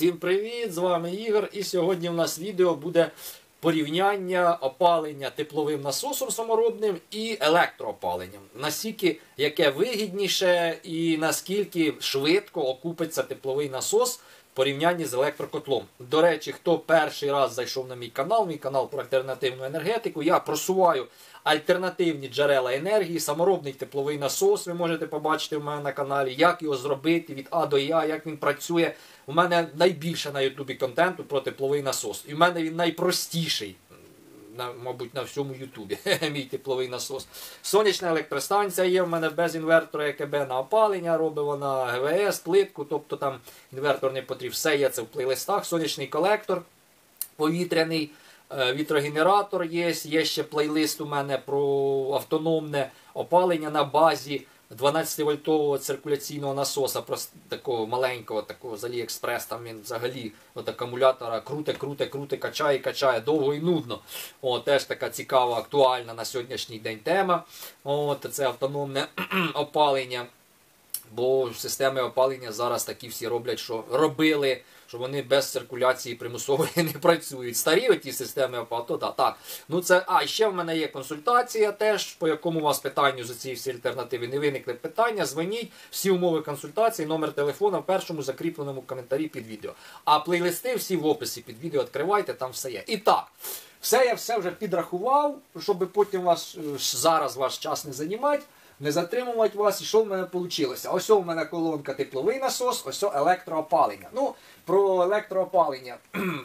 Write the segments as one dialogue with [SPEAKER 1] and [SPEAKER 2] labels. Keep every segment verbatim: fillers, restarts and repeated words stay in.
[SPEAKER 1] Всім привіт! З вами Ігор, і сьогодні у нас відео буде порівняння опалення тепловим насосом саморобним і електроопаленням. Наскільки яке вигідніше і наскільки швидко окупиться тепловий насос в порівнянні з електрокотлом. До речі, хто перший раз зайшов на мій канал, мій канал про альтернативну енергетику, я просуваю альтернативні джерела енергії, саморобний тепловий насос, ви можете побачити в мене на каналі, як його зробити від А до Я, як він працює. У мене найбільше на ютубі контенту про тепловий насос. І в мене він найпростіший, на, мабуть, на всьому ютубі, мій тепловий насос. Сонячна електростанція є в мене без інвертора ЕКБ на опалення, робить вона ГВС, плитку, тобто там інвертор не потрібен. Все є це в плейлистах. Сонячний колектор повітряний. Вітрогенератор є, є ще плейлист у мене про автономне опалення на базі дванадцятивольтового циркуляційного насоса, просто такого маленького, такого з Аліекспрес, там він взагалі от акумулятора круте, круте, круте, качає, качає, довго і нудно. О, теж така цікава, актуальна на сьогоднішній день тема. От, це автономне опалення. Бо системи опалення зараз такі всі роблять, що робили, що вони без циркуляції примусової не працюють. Старі оті системи опалення, то так. так. Ну це, а, ще в мене є консультація теж, по якому у вас питанню за ці всі альтернативи не виникли питання, дзвоніть, всі умови консультації, номер телефона в першому закріпленому коментарі під відео. А плейлисти всі в описі під відео відкривайте, там все є. І так, все я все вже підрахував, щоб потім вас, зараз ваш час не займати. Не затримувати вас, і що в мене вийшло? Ось у мене колонка тепловий насос, ось електроопалення. Ну, про електроопалення.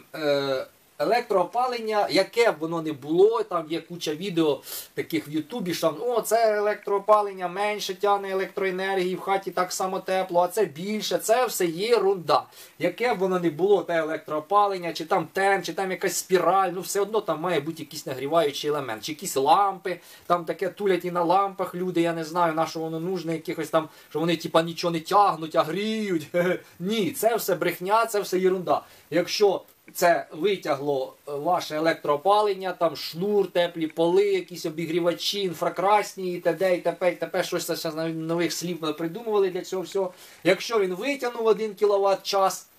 [SPEAKER 1] Електроопалення, яке б воно не було, там є куча відео таких в Ютубі, що о, це електроопалення менше тягне електроенергії, в хаті так само тепло, а це більше, це все є ерунда. Яке б воно не було, те електроопалення, чи там тен, чи там якась спіраль, ну все одно там має бути якийсь нагріваючий елемент, чи якісь лампи, там таке тулять і на лампах люди, я не знаю, на що воно нужне, якихось там, що вони типа нічого не тягнуть, а гріють. Ні, це все брехня, це все ерунда. Якщо це витягло ваше електроопалення, там шнур, теплі поли, якісь обігрівачі, інфракрасні, і т.д. і т.п. і т.п. Щось зараз нових слів придумували для цього всього. Якщо він витягнув один кіловат час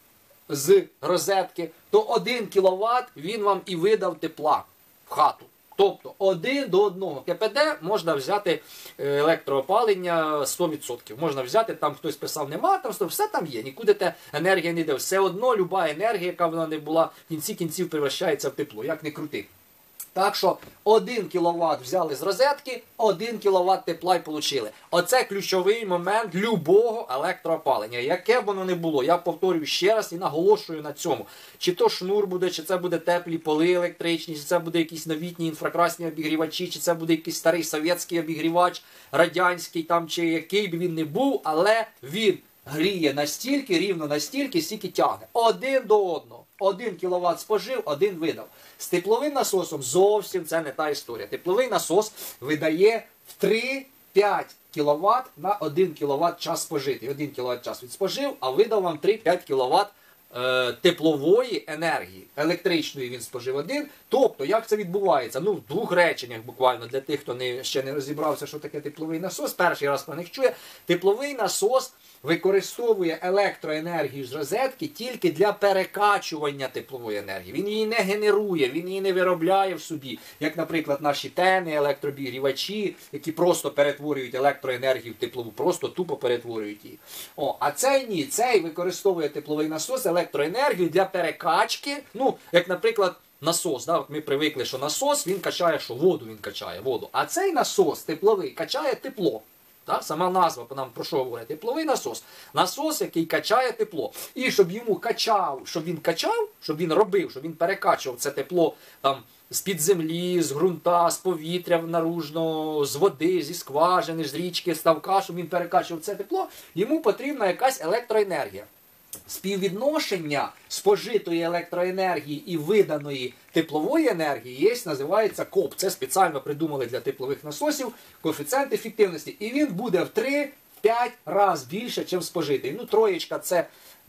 [SPEAKER 1] з розетки, то один кіловат він вам і видав тепла в хату. Тобто один до одного КПД можна взяти електроопалення сто відсотків. Можна взяти, там хтось писав, нема, там все там є, нікуди те енергія не йде. Все одно люба енергія, яка вона не була, в кінці кінців превращається в тепло, як не крути. Так що один кіловат взяли з розетки, один кіловат тепла й отримали. Оце ключовий момент любого електроопалення. Яке б воно не було, я повторюю ще раз і наголошую на цьому. Чи то шнур буде, чи це буде теплі поли електричні, чи це буде якісь новітні інфракрасні обігрівачі, чи це буде якийсь старий совєтський обігрівач, радянський, там, чи який б він не був, але він гріє настільки, рівно настільки, стільки тягне. Один до одного. Один кіловат спожив, один видав. З тепловим насосом зовсім це не та історія. Тепловий насос видає в три-п'ять кіловат на один кіловат час спожитий. один кіловат час він спожив, а видав вам три-п'ять кіловат е, теплової енергії. Електричної він спожив один. Тобто, як це відбувається? Ну, в двох реченнях буквально, для тих, хто не, ще не розібрався, що таке тепловий насос, перший раз про них чує. Тепловий насос використовує електроенергію з розетки тільки для перекачування теплової енергії. Він її не генерує, він її не виробляє в собі, як, наприклад, наші тени, електрообігрівачі, які просто перетворюють електроенергію в теплову, просто тупо перетворюють її. О, а цей ні, цей використовує тепловий насос, електроенергію для перекачки, ну, як, наприклад, насос, да? Ми привикли, що насос, він качає, що воду він качає, воду. А цей насос тепловий качає тепло. Так? Сама назва нам про що говорить? Тепловий насос. Насос, який качає тепло. І щоб йому качав, щоб він качав, щоб він робив, щоб він перекачував це тепло там з-під землі, з ґрунта, з повітря наружного, з води, зі скважини, з річки, з ставка, щоб він перекачував це тепло, йому потрібна якась електроенергія. Співвідношення спожитої електроенергії і виданої теплової енергії є, називається КОП. Це спеціально придумали для теплових насосів, коефіцієнт ефективності. І він буде в три-п'ять разів більше, ніж спожитий. Ну, троєчка це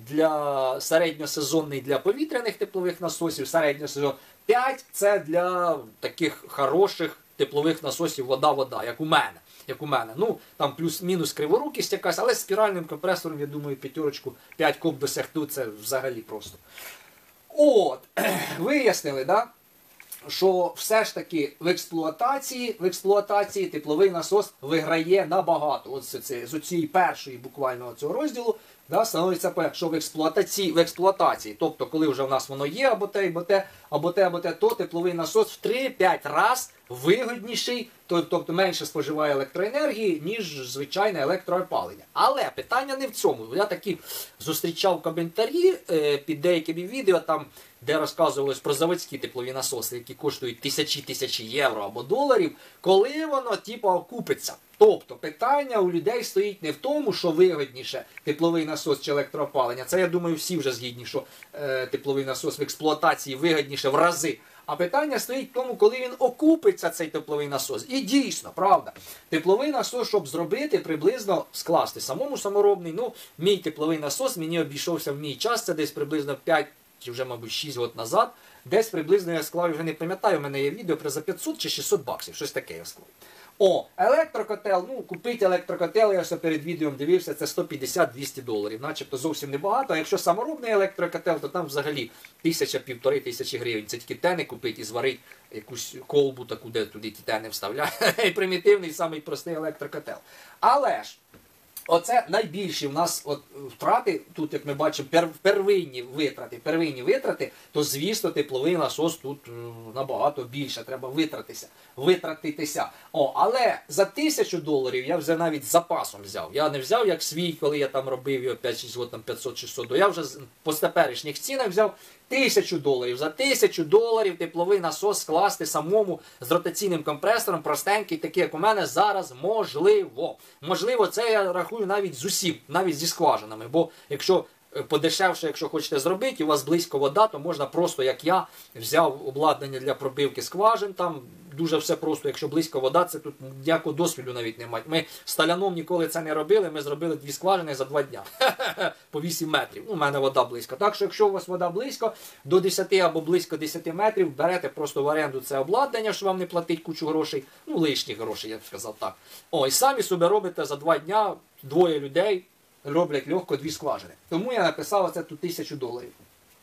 [SPEAKER 1] для середньосезонний для повітряних теплових насосів, середньосезонний. п'ять це для таких хороших теплових насосів вода-вода, як у мене. як у мене. Ну, там плюс-мінус криворукість якась, але з спіральним компресором, я думаю, п'ятерочку п'ять коп досягти, це взагалі просто. От, вияснили, да? Що все ж таки в експлуатації, в експлуатації тепловий насос виграє набагато. От з, з цієї першої буквально цього розділу, да, становиться, що в експлуатації, в експлуатації, тобто коли вже в нас воно є або те, або те, або те, або те, то тепловий насос в три-п'ять разів вигідніший, тобто менше споживає електроенергії, ніж звичайне електроопалення. Але питання не в цьому. Я такі зустрічав коментарі е, під деякими відео, там, де розказувалось про заводські теплові насоси, які коштують тисячі-тисячі євро або доларів, коли воно типу окупиться. Тобто питання у людей стоїть не в тому, що вигідніше тепловий насос чи електроопалення. Це, я думаю, всі вже згідні, що е, тепловий насос в експлуатації вигідніше в рази. А питання стоїть в тому, коли він окупиться, цей тепловий насос. І дійсно, правда, тепловий насос, щоб зробити, приблизно скласти самому саморобний, ну, мій тепловий насос мені обійшовся в мій час, це десь приблизно п'ять чи вже, мабуть, шість років назад. Десь приблизно я склав, вже не пам'ятаю, у мене є відео про за п'ятсот чи шістсот баксів, щось таке я склав. О, електрокотел, ну, купити електрокотел, я ще перед відео дивився, це сто п'ятдесят - двісті доларів, начебто зовсім небагато, а якщо саморобний електрокотел, то там взагалі тисяча-півтори тисячі гривень, це тільки тени купити і зварити якусь колбу таку, де туди ті тени вставляють, примітивний, самий простий електрокотел. Але ж, оце найбільші в нас от втрати, тут, як ми бачимо, пер, первинні витрати, первинні витрати, то, звісно, тепловий насос тут набагато більше, треба витратитися. витратитися. О, але за тисячу доларів я вже навіть з запасом взяв. Я не взяв як свій, коли я там робив його п'ять-шість років, там п'ятсот-шістсот, я вже по теперішніх цінах взяв тисячу доларів. За тисячу доларів тепловий насос скласти самому з ротаційним компресором, простенький, такий, як у мене, зараз можливо. Можливо, це я рахую навіть з усім, навіть зі скважинами, бо якщо подешевше, якщо хочете зробити, і у вас близько вода, то можна просто, як я, взяв обладнання для пробивки скважин, там дуже все просто, якщо близько вода, це тут ніякого досвіду навіть немає. Ми сталяном ніколи це не робили, ми зробили дві скважини за два дня, по вісім метрів, у мене вода близько. Так що, якщо у вас вода близько, до десяти або близько десяти метрів, берете просто в оренду це обладнання, що вам не платить кучу грошей, ну лишніх грошей, я б сказав так. О, і самі собі робите за два дня, двоє людей, роблять легко дві скважини. Тому я написав оце тут тисячу доларів.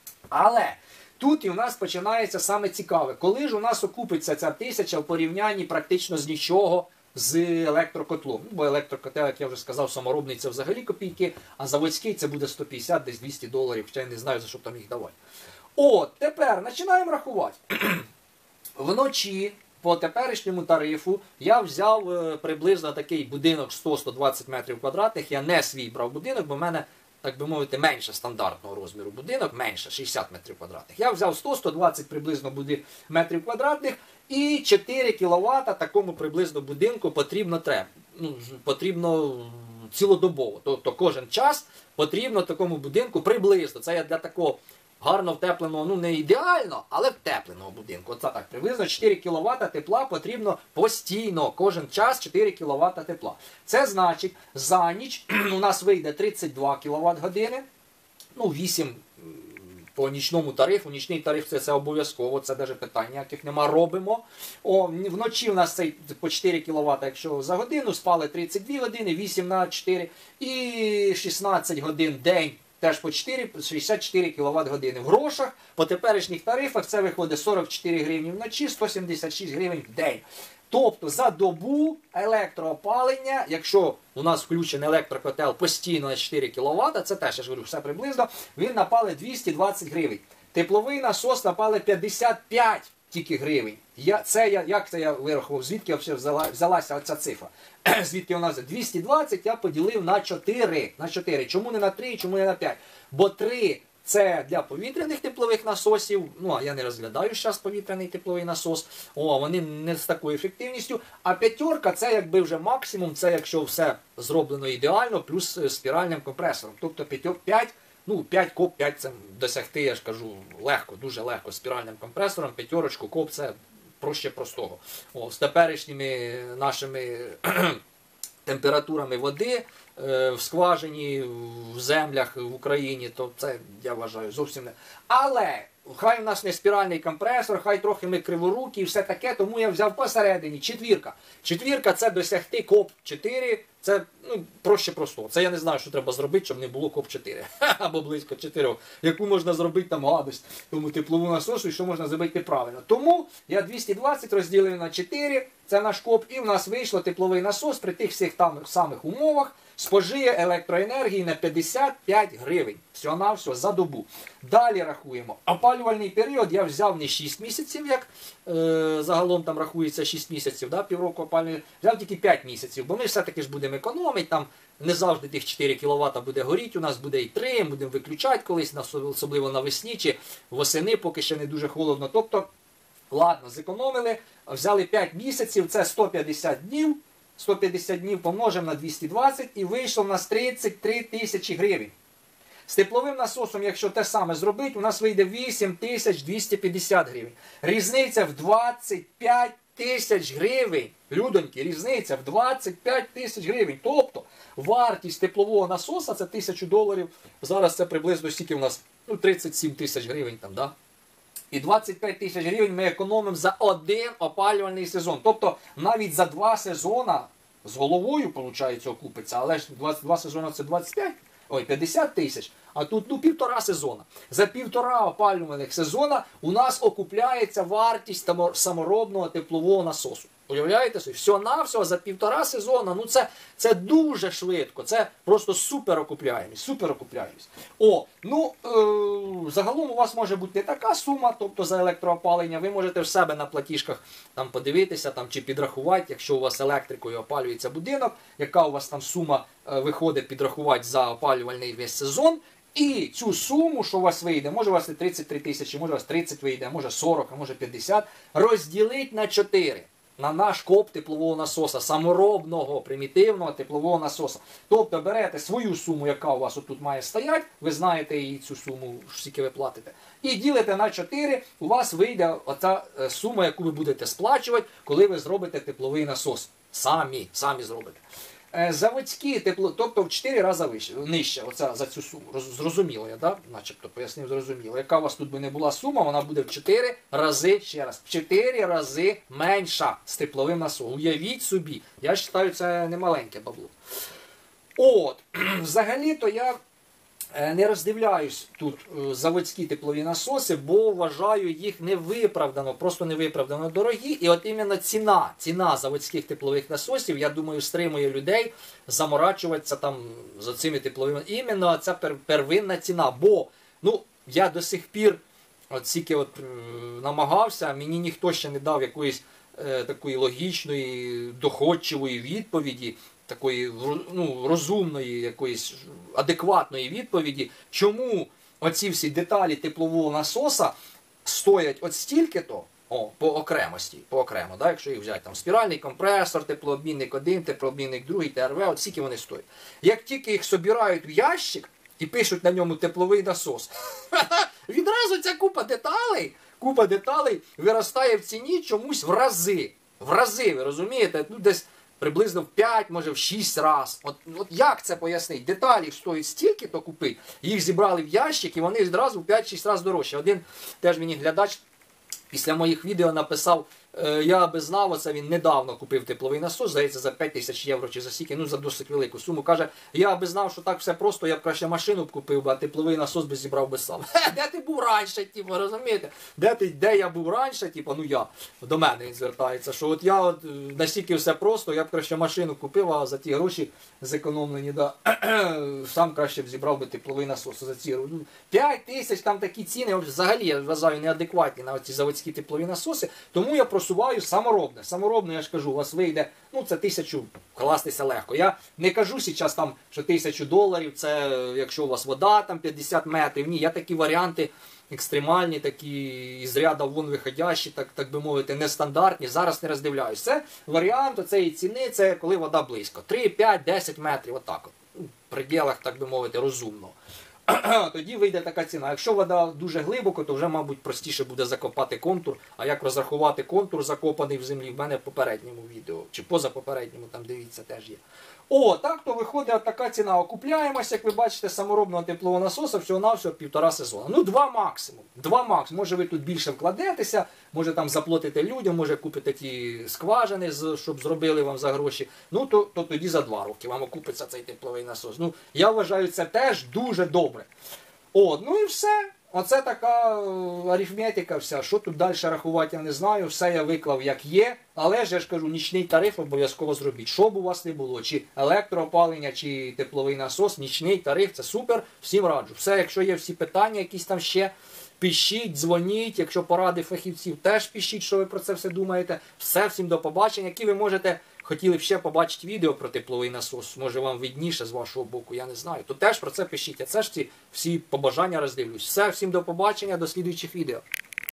[SPEAKER 1] Але тут і у нас починається саме цікаве. Коли ж у нас окупиться ця тисяча в порівнянні практично з нічого з електрокотлом? Ну, бо електрокотел, як я вже сказав, саморобний це взагалі копійки, а заводський це буде сто п'ятдесят, десь двісті доларів, хоча я не знаю, за що там їх давати. От, тепер починаємо рахувати. Вночі по теперішньому тарифу я взяв е, приблизно такий будинок сто - сто двадцять метрів квадратних. Я не свій брав будинок, бо в мене, так би мовити, менше стандартного розміру будинок, менше, шістдесят метрів квадратних. Я взяв сто - сто двадцять приблизно буди... метрів квадратних і чотири кіловата такому приблизно будинку потрібно треба. Ну, потрібно цілодобово. Тобто кожен час потрібно такому будинку приблизно. Це я для такого гарно втепленого, ну не ідеально, але втепленого будинку. Оце так, приблизно чотири кіловата тепла потрібно постійно, кожен час чотири кіловата тепла. Це значить, за ніч у нас вийде тридцять два кіловат години, ну вісім по нічному тарифу. Нічний тариф це, це обов'язково, це навіть питань ніяких нема, робимо. О, вночі у нас це по чотири кіловата, якщо за годину, спали тридцять дві години, вісім на чотири і шістнадцять годин день. Теж по чотири, шістдесят чотири кіловат години. В грошах по теперішніх тарифах це виходить сорок чотири гривні вночі, сто сімдесят шість гривень в день. Тобто за добу електроопалення, якщо у нас включений електрокотел постійно на чотири кіловата, це теж, я ж говорю, все приблизно, він напали двісті двадцять гривень. Тепловий насос напали п'ятдесят п'ять тільки гривень. Я, це я, як це я вирахував, звідки взяла, взялася оця цифра? Звідки вона взяла? двісті двадцять я поділив на чотири. На чотири. Чому не на три, чому не на п'ять? Бо три це для повітряних теплових насосів, ну а я не розглядаю зараз повітряний тепловий насос, о, вони не з такою ефективністю, а п'ятерка це якби вже максимум, це якщо все зроблено ідеально, плюс спіральним компресором. Тобто п'ять, ну п'ять коп, п'ять це досягти, я ж кажу, легко, дуже легко спіральним компресором, п'ятерочку коп це проще простого. О, з теперішніми нашими температурами води, е, в скважині, в землях в Україні, то це, я вважаю, зовсім не. Але хай у нас не спіральний компресор, хай трохи ми криворукі і все таке, тому я взяв посередині четвірка. Четвірка це досягти коп чотири, це ну, проще простого. Це я не знаю, що треба зробити, щоб не було коп чотири. Або близько чотири. Яку можна зробити там гадость, тому теплову насосу і що можна зробити правильно. Тому я двісті двадцять розділив на чотири, це наш коп, і в нас вийшло тепловий насос при тих всіх там самих умовах. Спожиє електроенергії на п'ятдесят п'ять гривень. Всього-навсього за добу. Далі рахуємо. Опалювальний період я взяв не шість місяців, як е, загалом там рахується шість місяців, да, півроку опалювальний. Взяв тільки п'ять місяців, бо ми все-таки ж будемо економити, там не завжди тих чотири кіловата буде горіти, у нас буде і три, будемо виключати колись, особливо навесні чи восени, поки ще не дуже холодно. Тобто, ладно, зекономили, взяли п'ять місяців, це сто п'ятдесят днів. сто п'ятдесят днів помножимо на двісті двадцять і вийшло в нас тридцять три тисячі гривень. З тепловим насосом, якщо те саме зробити, у нас вийде вісім тисяч двісті п'ятдесят гривень. Різниця в двадцять п'ять тисяч гривень. Людоньки, різниця в двадцять п'ять тисяч гривень. Тобто вартість теплового насоса це тисячу доларів. Зараз це приблизно скільки у нас? Ну, тридцять сім тисяч гривень там, да? І двадцять п'ять тисяч гривень ми економимо за один опалювальний сезон. Тобто навіть за два сезона з головою, виходить, окупиться, але ж двадцять два сезони це двадцять п'ять, ой, п'ятдесят тисяч, а тут ну, півтора сезона. За півтора опалювальних сезона у нас окупляється вартість саморобного теплового насосу. Уявляєте собі? Всього-навсього за півтора сезона, ну це, це дуже швидко, це просто супер окупляємість, супер окупляємість. О, ну, е, загалом у вас може бути не така сума, тобто за електроопалення, ви можете в себе на платіжках там подивитися там, чи підрахувати, якщо у вас електрикою опалюється будинок, яка у вас там сума е, виходить підрахувати за опалювальний весь сезон. І цю суму, що у вас вийде, може у вас і тридцять три тисячі, може у вас тридцять вийде, може сорок, а може п'ятдесят, розділить на чотири. На наш коп теплового насоса, саморобного, примітивного теплового насоса. Тобто берете свою суму, яка у вас отут має стояти, ви знаєте її цю суму, скільки ви платите, і ділите на чотири, у вас вийде оця сума, яку ви будете сплачувати, коли ви зробите тепловий насос. Самі, самі зробите. Заводські тепло, тобто в чотири рази вище, нижче, оця, за цю суму. Зрозуміло я, да? Начебто пояснив, зрозуміло. Яка у вас тут би не була сума, вона буде в чотири рази, ще раз, в чотири рази менша з тепловим насосом. Уявіть собі, я вважаю, це не маленьке бабло. От, взагалі-то я не роздивляюсь тут заводські теплові насоси, бо вважаю їх невиправдано, просто невиправдано дорогі. І от іменно ціна, ціна заводських теплових насосів, я думаю, стримує людей заморачуватися там за цими тепловими. Іменно ця пер, первинна ціна. Бо, ну, я до сих пір от тільки от, е, намагався, мені ніхто ще не дав якоїсь е, такої логічної, доходчивої відповіді, такої ну, розумної, якоїсь адекватної відповіді, чому оці всі деталі теплового насоса стоять от стільки-то, о, по окремості, по окремо, да, якщо їх взяти, там спіральний компресор, теплообмінник один, теплообмінник другий, Т Р В, от скільки вони стоять. Як тільки їх собирають в ящик і пишуть на ньому тепловий насос, відразу ця купа деталей, купа деталей виростає в ціні чомусь в рази. В рази, ви розумієте? Ну, десь приблизно в п'ять, може в шість раз. От, от як це пояснити? Деталі стоїть стільки-то купити, їх зібрали в ящик і вони відразу в п'ять-шість разів дорожче. Один теж мені глядач після моїх відео написав, е, я би знав, оце він недавно купив тепловий насос, здається, за п'ять тисяч євро чи за скільки, ну за досить велику суму. Каже, я би знав, що так все просто, я б краще машину б купив, а тепловий насос би зібрав би сам. Де ти був раніше, типу, розумієте? Де, ти, де я був раніше, типу, ну я, до мене він звертається, що от я от, настільки все просто, я б краще машину купив, а за ті гроші зекономлені, да, сам краще б зібрав би тепловий насос за ці гроші. п'ять тисяч, там такі ціни, взагалі, я вважаю, неадекватні на ці заводські теплові насоси, тому я просуваю саморобне. Саморобне, я ж кажу, у вас вийде, ну це тисячу, кластися легко. Я не кажу зараз там, що тисячу доларів, це якщо у вас вода там п'ятдесят метрів, ні, я такі варіанти екстремальні, такі із ряда вон виходящі, так, так би мовити, нестандартні, зараз не роздивляюсь. Це варіант цієї ціни, це коли вода близько, три, п'ять, десять метрів, отак от, в пределах, так би мовити, розумно. Тоді вийде така ціна. Якщо вода дуже глибоко, то вже, мабуть, простіше буде закопати контур. А як розрахувати контур, закопаний в землі, в мене в попередньому відео. Чи позапопередньому, там дивіться, теж є. О, так то виходить от така ціна. Окупляємося, як ви бачите, саморобного теплового насоса всього-навсього півтора сезону. Ну, два максимум. Два максимум. Може ви тут більше вкладетеся, може там заплатите людям, може купите ті скважини, щоб зробили вам за гроші. Ну, то, то тоді за два роки вам окупиться цей тепловий насос. Ну, я вважаю, це теж дуже добре. О, ну і все. Оце така арифметика вся. Що тут далі рахувати, я не знаю. Все я виклав як є. Але ж я ж кажу, нічний тариф обов'язково зробіть. Що б у вас не було, чи електроопалення, чи тепловий насос, нічний тариф, це супер. Всім раджу. Все, якщо є всі питання, якісь там ще, пишіть, дзвоніть. Якщо поради фахівців, теж пишіть, що ви про це все думаєте. Все, всім до побачення. Які ви можете, хотіли б ще побачити відео про тепловий насос, може вам видніше з вашого боку, я не знаю. То теж про це пишіть. Я це ж ці всі побажання роздивлюсь. Все, всім до побачення, до слідуючих відео.